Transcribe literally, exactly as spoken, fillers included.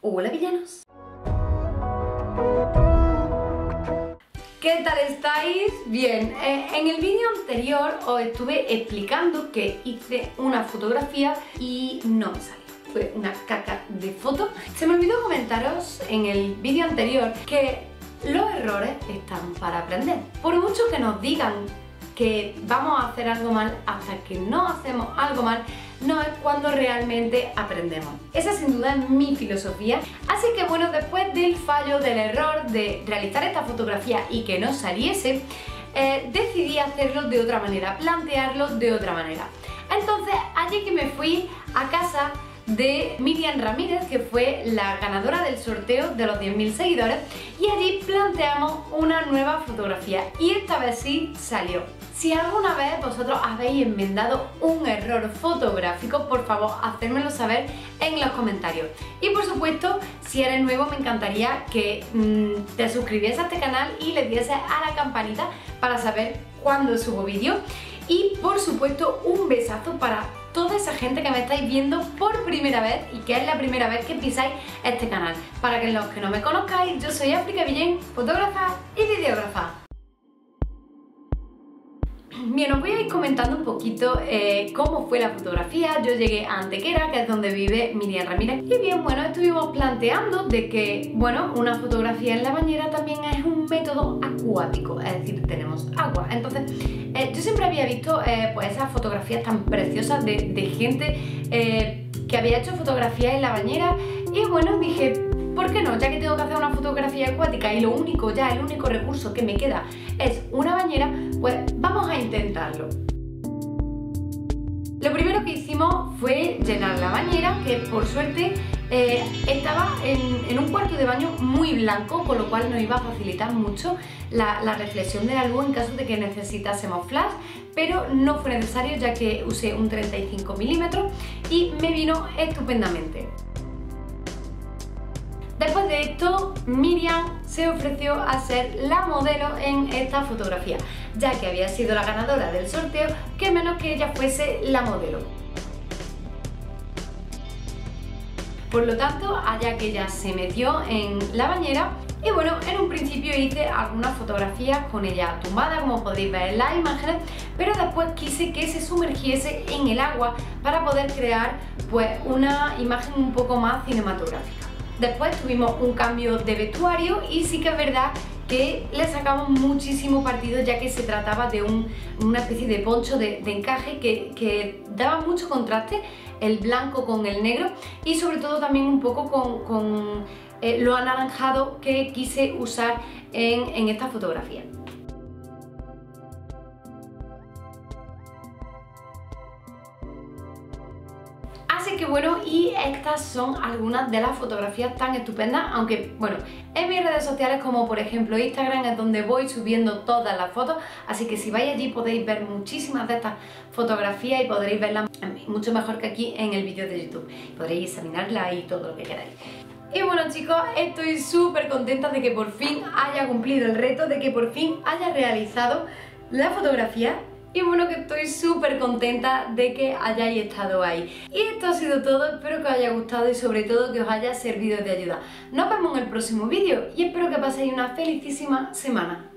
Hola villanos. ¿Qué tal estáis? Bien, eh, en el vídeo anterior os estuve explicando que hice una fotografía y no me salió. Fue una caca de foto. Se me olvidó comentaros en el vídeo anterior que los errores están para aprender. Por mucho que nos digan que vamos a hacer algo mal, hasta que no hacemos algo mal, no es cuando realmente aprendemos. Esa sin duda es mi filosofía. Así que bueno, después del fallo, del error de realizar esta fotografía y que no saliese, eh, decidí hacerlo de otra manera, plantearlo de otra manera. Entonces, allí que me fui a casa de Miriam Ramírez, que fue la ganadora del sorteo de los diez mil seguidores, y allí planteamos una nueva fotografía y esta vez sí salió. Si alguna vez vosotros habéis enmendado un error fotográfico, por favor hacérmelo saber en los comentarios. Y por supuesto, si eres nuevo, me encantaría que mmm, te suscribieses a este canal y le dieses a la campanita para saber cuándo subo vídeo. Y por supuesto, un besazo para toda esa gente que me estáis viendo por primera vez y que es la primera vez que pisáis este canal. Para que los que no me conozcáis, yo soy África Villén, fotógrafa y videógrafa. Bien, os voy a ir comentando un poquito eh, cómo fue la fotografía. Yo llegué a Antequera, que es donde vive Miriam Ramírez, y bien, bueno, estuvimos planteando de que, bueno, una fotografía en la bañera también es un método acuático, es decir, tenemos agua. Entonces, eh, yo siempre había visto eh, pues esas fotografías tan preciosas de, de gente eh, que había hecho fotografías en la bañera, y bueno, dije, ¿por qué no? Ya que tengo que hacer una fotografía acuática y lo único, ya el único recurso que me queda es una bañera, pues vamos a intentarlo. Lo primero que hicimos fue llenar la bañera, que por suerte eh, estaba en, en un cuarto de baño muy blanco, con lo cual nos iba a facilitar mucho la, la reflexión de la luz en caso de que necesitásemos flash, pero no fue necesario ya que usé un treinta y cinco milímetros y me vino estupendamente. Después de esto, Miriam se ofreció a ser la modelo en esta fotografía, ya que había sido la ganadora del sorteo, que menos que ella fuese la modelo. Por lo tanto, allá que ella se metió en la bañera, y bueno, en un principio hice algunas fotografías con ella tumbada, como podéis ver en las imágenes, pero después quise que se sumergiese en el agua para poder crear pues una imagen un poco más cinematográfica. Después tuvimos un cambio de vestuario y sí que es verdad que le sacamos muchísimo partido, ya que se trataba de un, una especie de poncho de, de encaje que, que daba mucho contraste, el blanco con el negro, y sobre todo también un poco con, con eh, lo anaranjado que quise usar en, en esta fotografía. Así que bueno, y estas son algunas de las fotografías tan estupendas, aunque bueno, en mis redes sociales como por ejemplo Instagram es donde voy subiendo todas las fotos, así que si vais allí podéis ver muchísimas de estas fotografías y podréis verlas mucho mejor que aquí en el vídeo de YouTube. Podréis examinarlas y todo lo que queráis. Y bueno chicos, estoy súper contenta de que por fin haya cumplido el reto, de que por fin haya realizado la fotografía. Y bueno, que estoy súper contenta de que hayáis estado ahí. Y esto ha sido todo, espero que os haya gustado y sobre todo que os haya servido de ayuda. Nos vemos en el próximo vídeo y espero que paséis una felicísima semana.